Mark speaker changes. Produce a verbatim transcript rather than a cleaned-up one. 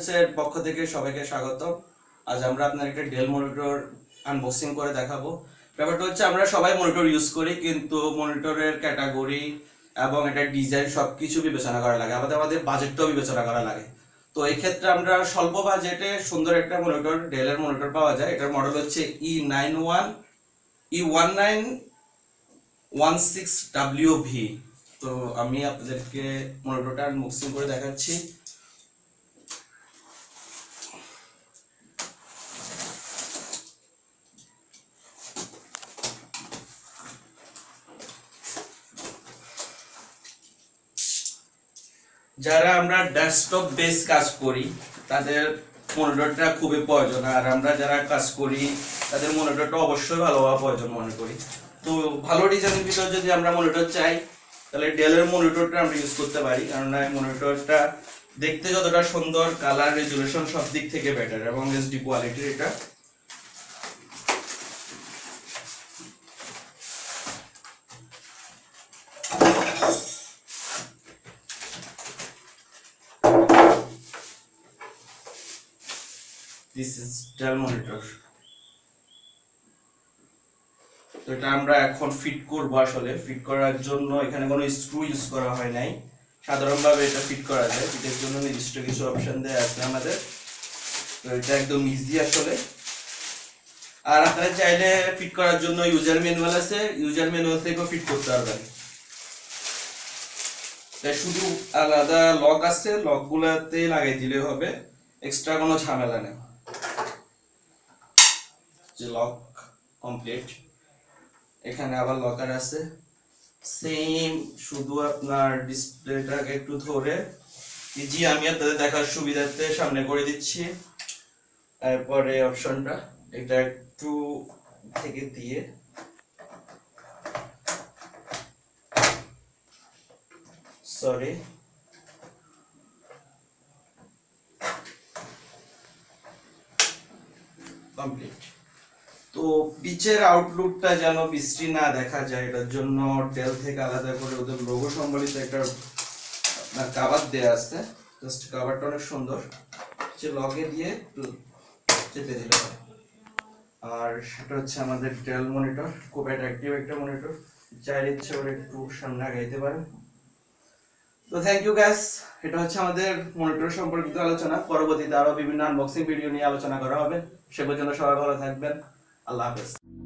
Speaker 1: EPS এর পক্ষ থেকে সবাইকে স্বাগত। আজ আমরা আপনাদের একটা ডেল মনিটর আনবক্সিং করে দেখাবো। ব্যাপারটা হচ্ছে আমরা সবাই মনিটর ইউজ করি, কিন্তু মনিটরের ক্যাটাগরি এবং এটা ডিজাইন সবকিছু বিবেচনা করা লাগে, আমাদের আমাদের বাজেটটাও বিবেচনা করা লাগে। তো এই ক্ষেত্রে আমরা স্বল্প বাজেটে সুন্দর একটা মনিটর, ডেলের মনিটর পাওয়া যায়। এটার মডেল হচ্ছে E nine one E one nine one six W V. তো আমি আপনাদেরকে মনিটরটা আনবক্সিং করে দেখাচ্ছি। যারা আমরা ডেস্কটপ বেস কাজ করি তাদের মনিটরটা খুবই প্রয়োজন, আর আমরা যারা কাজ করি তাদের মনিটরটা অবশ্যই ভালো হওয়া প্রয়োজন মনে করি। তো ভালো ডিজাইনের ভিতরে যদি আমরা মনিটর চাই তাহলে ডেলের মনিটরটা আমরা ইউজ করতে পারি, কারণ এই মনিটরটা দেখতে যতটা সুন্দর, কালার রেজুলেশন সব দিক থেকে বেটার এবং এইচডি কোয়ালিটির এটা। This is Dell monitor. তো এটা আমরা এখন ফিট করব। আসলে ফিট করার জন্য এখানে কোনো স্ক্রু ইউজ করা হয় নাই, সাধারণভাবে এটা ফিট করা যায়। ফিটের জন্য নির্দিষ্ট কিছু অপশন দেয়া আছে আমাদের, তো এটা একদম ইজি আসলে। আর আপনারা চাইলে ফিট করার জন্য ইউজার ম্যানুয়াল আছে, ইউজার ম্যানুয়াল থেকেও ফিট করতে পারবেন। তাই শুধু আলাদা লক আছে, লকগুলোতে লাগাই দিলে হবে, এক্সট্রা কোনো ঝামেলা নেই। যে লক কমপ্লিট, এখানে আবার লকার আছে সেম, শুধু আপনার ডিসপ্লেটাকে একটু ধরে জি আমি আপনাদের দেখার সুবিধার্থে সামনে করে দিচ্ছি। তারপরে অপশনটা এটা একটু থেকে দিয়ে সরি কমপ্লিট। তো পিচের আউটলুকটা যেন বৃষ্টি না দেখা যায়, এটার জন্য ডেল থেকে আলাদা করে ওদের লোগো সম্বলিত একটা আপনার কভার দেয়া আছে। জাস্ট কভারটা অনেক সুন্দর, যে লগে দিয়ে চেপে দিলে হয়। আর সেটা হচ্ছে আমাদের ডেল মনিটর, খুব অ্যাট্রাকটিভ একটা মনিটর, চাইলে ইচ্ছে করে একটু সামনে আগাইতে পারেন। তো থ্যাংক ইউ গাইস, এটা হচ্ছে আমাদের মনিটর সম্পর্কিত আলোচনা। পরবর্তীতে আরো বিভিন্ন আনবক্সিং ভিডিও নিয়ে আলোচনা করা হবে। সে পর্যন্ত সবাই ভালো থাকবেন। আল্লাহ হাফেজ।